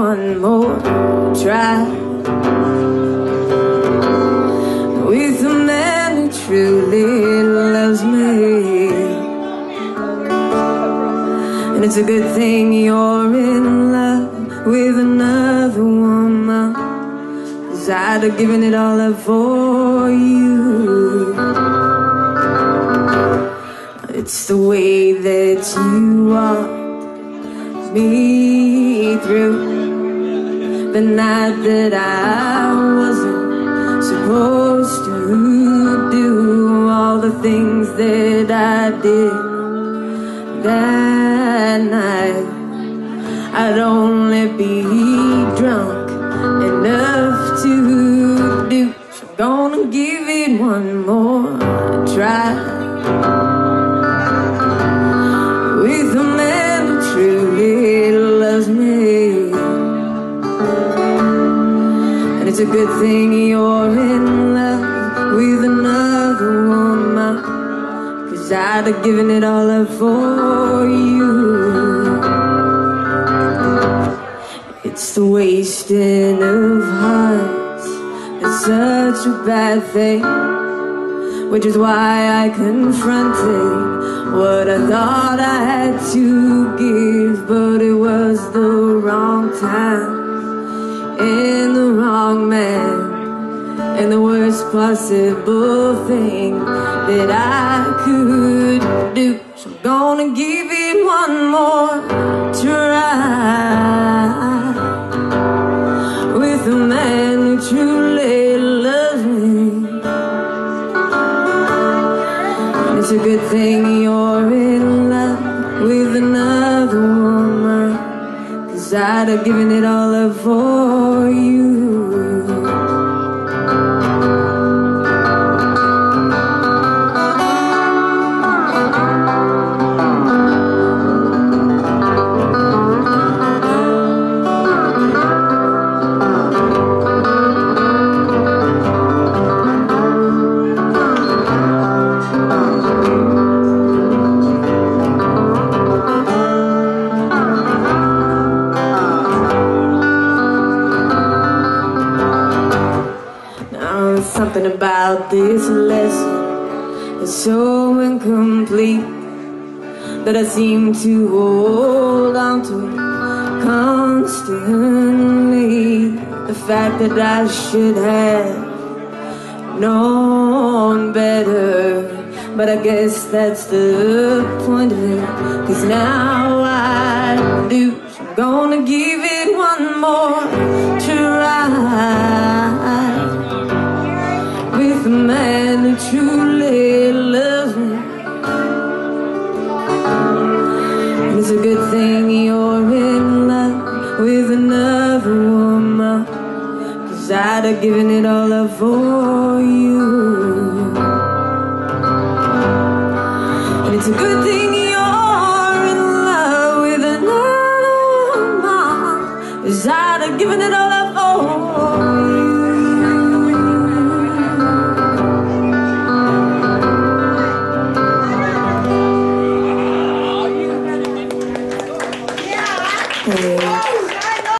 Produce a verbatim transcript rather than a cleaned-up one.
one more try with a man who truly loves me. And it's a good thing you're in love with another woman, 'cause I'd have given it all up for you. It's the way that you walked me through the night that I wasn't supposed to do all the things that I did that night. I'd only be drunk enough to do, so I'm gonna give it one more try with a man who truly loves me. And it's a good thing you're in love with another woman, 'cause I'd have given it all up for you. It's the wasting of hearts, it's such a bad thing, which is why I confronted what I thought I had to give. But it was the wrong time and the wrong man, and the worst possible thing that I could do. So I'm gonna give it one more try with a man who truly loves me. And it's a good thing you're in love with another woman, 'cause I'd have given it all up for you. Something about this lesson is so incomplete that I seem to hold on to it constantly. The fact that I should have known better, but I guess that's the point of it, 'cause now I do. So I'm gonna give it one more try with a man who truly loves me. And it's a good thing you're in love with another woman, 'cause I'd have given it all up for